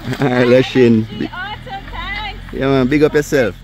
Alright, Lachine. Awesome, thanks. Yeah man, big up yourself.